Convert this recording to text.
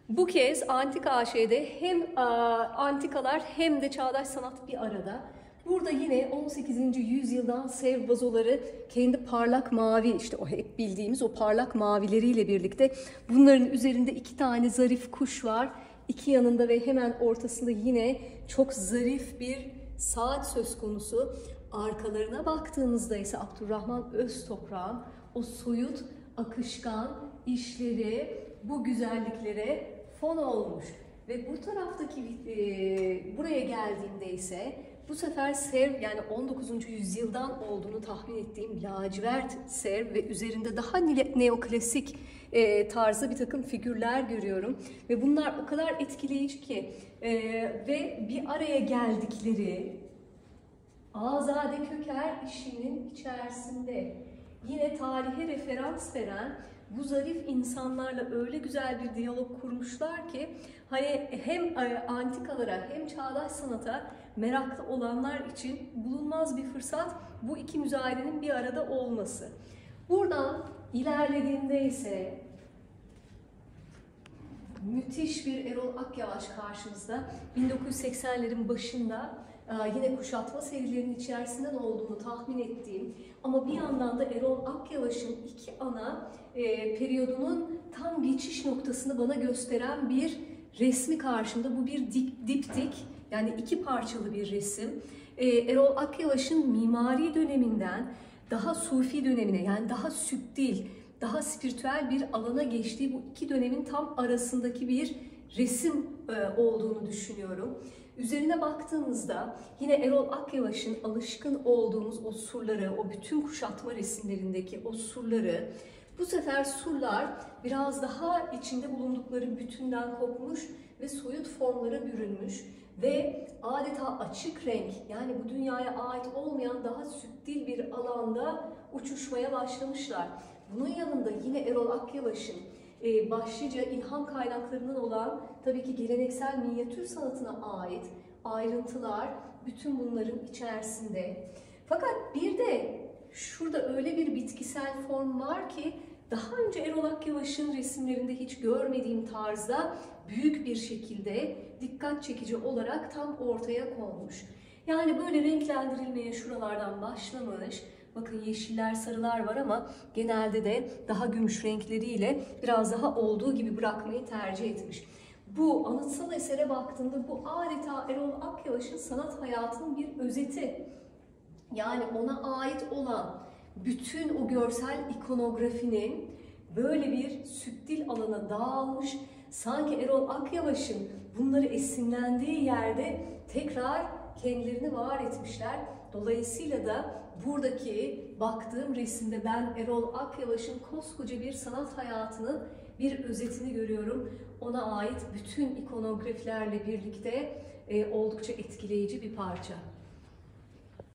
Bu kez Antika AŞ'de hem antikalar hem de çağdaş sanat bir arada. Burada yine 18. yüzyıldan sev vazoları kendi parlak mavi, işte o hep bildiğimiz o parlak mavileriyle birlikte bunların üzerinde iki tane zarif kuş var. İki yanında ve hemen ortasında yine çok zarif bir saat söz konusu. Arkalarına baktığımızda ise Abdurrahman Öztoprak'ın o soyut, akışkan işleri bu güzelliklere fon olmuş. Ve bu taraftaki buraya geldiğimde ise bu sefer serv, yani 19. yüzyıldan olduğunu tahmin ettiğim lacivert serv ve üzerinde daha neoklasik tarzda bir takım figürler görüyorum. Ve bunlar o kadar etkileyici ki ve bir araya geldikleri Azade Köker işinin içerisinde yine tarihe referans veren bu zarif insanlarla öyle güzel bir diyalog kurmuşlar ki hani hem antikalara hem çağdaş sanata meraklı olanlar için bulunmaz bir fırsat bu iki müzayedenin bir arada olması. Buradan ilerlediğimde ise müthiş bir Erol Akyavaş karşımızda. 1980'lerin başında yine kuşatma serilerinin içerisinden olduğunu tahmin ettiğim ama bir yandan da Erol Akyavaş'ın iki ana periyodunun tam geçiş noktasını bana gösteren bir resmi karşımda. Bu bir diptik, yani iki parçalı bir resim. Erol Akyavaş'ın mimari döneminden daha sufi dönemine, yani daha sübtil, daha spiritüel bir alana geçtiği bu iki dönemin tam arasındaki bir resim olduğunu düşünüyorum. Üzerine baktığımızda yine Erol Akyavaş'ın alışkın olduğumuz o surları, o bütün kuşatma resimlerindeki o surları, bu sefer surlar biraz daha içinde bulundukları bütünden kopmuş ve soyut formlara bürünmüş ve adeta açık renk, yani bu dünyaya ait olmayan daha sübtil bir alanda uçuşmaya başlamışlar. Bunun yanında yine Erol Akyavaş'ın başlıca ilham kaynaklarından olan tabii ki geleneksel minyatür sanatına ait ayrıntılar bütün bunların içerisinde. Fakat bir de şurada öyle bir bitkisel form var ki daha önce Erol Akyavaş'ın resimlerinde hiç görmediğim tarzda büyük bir şekilde dikkat çekici olarak tam ortaya konmuş. Yani böyle renklendirilmeye şuralardan başlamış. Bakın yeşiller, sarılar var ama genelde de daha gümüş renkleriyle biraz daha olduğu gibi bırakmayı tercih etmiş. Bu anıtsal esere baktığımda bu adeta Erol Akyavaş'ın sanat hayatının bir özeti. Yani ona ait olan bütün o görsel ikonografinin böyle bir sübtil alana dağılmış, sanki Erol Akyavaş'ın bunları esinlendiği yerde tekrar kendilerini var etmişler. Dolayısıyla da buradaki baktığım resimde ben Erol Akyavaş'ın koskoca bir sanat hayatının bir özetini görüyorum. Ona ait bütün ikonografilerle birlikte oldukça etkileyici bir parça.